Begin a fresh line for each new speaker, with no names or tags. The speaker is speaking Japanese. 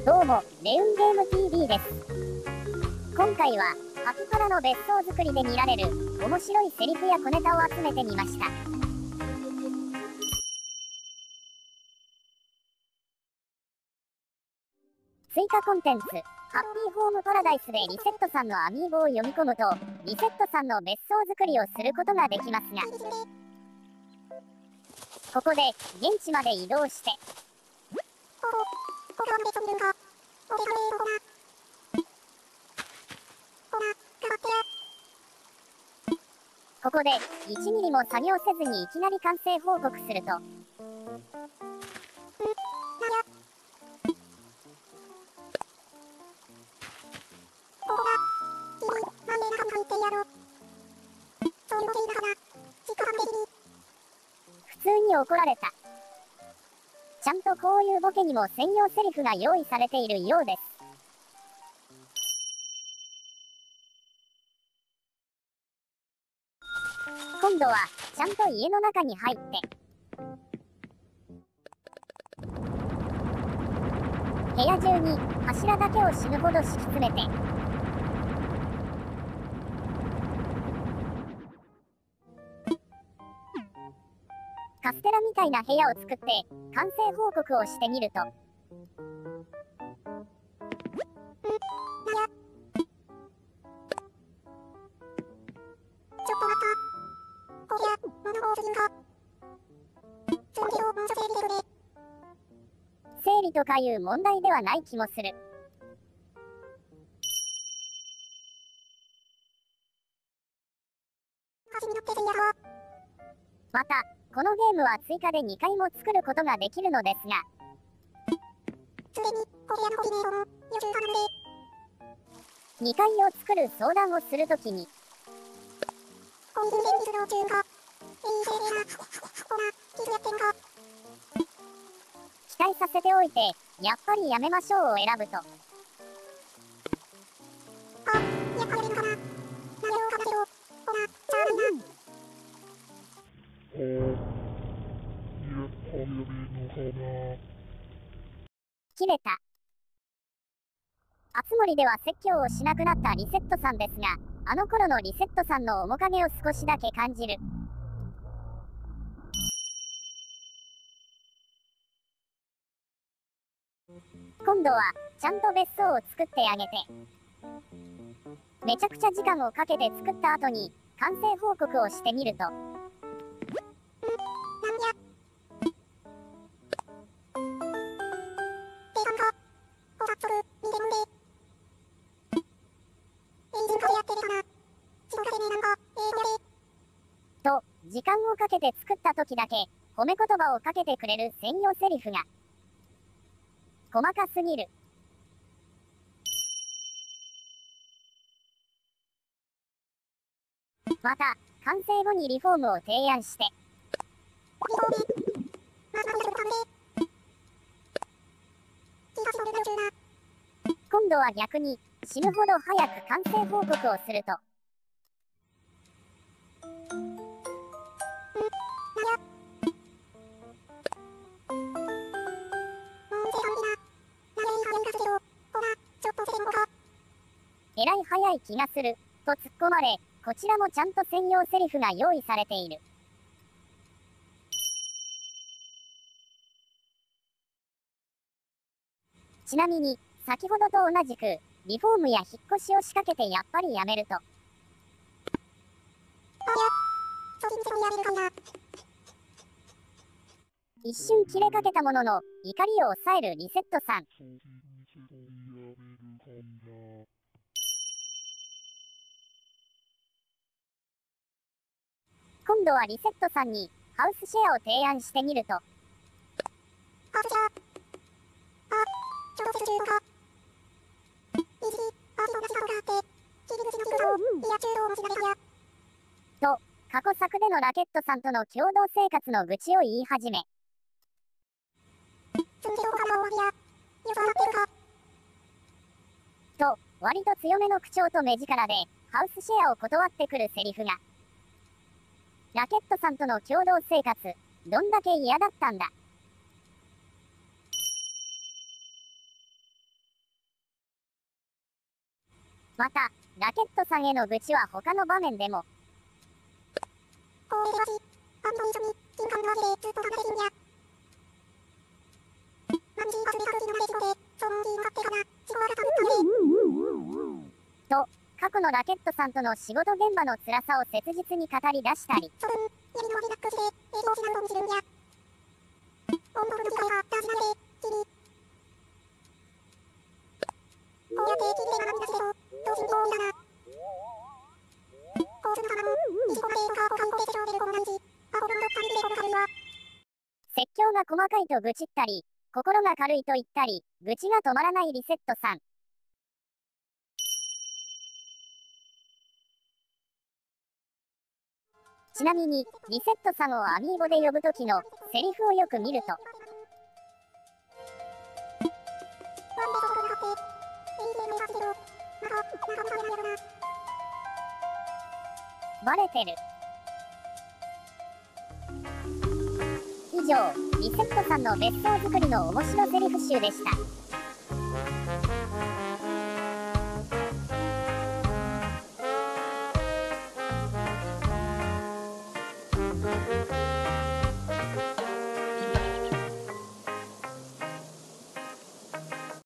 どうも、レウンゲーム TV です。今回は、カピバラの別荘作りで見られる、面白いセリフや小ネタを集めてみました。追加コンテンツ、ハッピーホームパラダイスでリセットさんのアミーボを読み込むと、リセットさんの別荘作りをすることができますが、ここで、現地まで移動して、ここで1ミリも作業せずにいきなり完成報告すると、普通に怒られた。ちゃんとこういうボケにも専用セリフが用意されているようです。今度はちゃんと家の中に入って、部屋中に柱だけを死ぬほど敷き詰めて、カステラみたいな部屋を作って完成報告をしてみると、整理とかいう問題ではない気もする。また、このゲームは追加で2回も作ることができるのですが、2階を作る相談をするときに、期待させておいて、やっぱりやめましょうを選ぶと、切れた。あつ森では説教をしなくなったリセットさんですが、あの頃のリセットさんの面影を少しだけ感じる。今度はちゃんと別荘を作ってあげて、めちゃくちゃ時間をかけて作った後に完成報告をしてみると、と時間をかけて作った時だけ褒め言葉をかけてくれる専用セリフが細かすぎる。また完成後にリフォームを提案して、今度は逆に死ぬほど早く完成報告をすると、えらい早い気がすると突っ込まれ、こちらもちゃんと専用セリフが用意されている。ちなみに先ほどと同じくリフォームや引っ越しを仕掛けてやっぱりやめると、一瞬切れかけたものの怒りを抑えるリセットさん。今度はリセットさんにハウスシェアを提案してみると、と過去作でのラケットさんとの共同生活の愚痴を言い始め、と割と強めの口調と目力でハウスシェアを断ってくるセリフが、ラケットさんとの共同生活どんだけ嫌だったんだ。 また、ラケットさんへの愚痴は他の場面でも。と、過去のラケットさんとの仕事現場の辛さを切実に語り出したり。説教が細かいと愚痴ったり、心が軽いと言ったり、愚痴が止まらないリセットさん。ちなみに、リセットさんをアミーボで呼ぶときのセリフをよく見ると、バレてる。以上、リセットさんの別荘作りの面白セリフ集でした。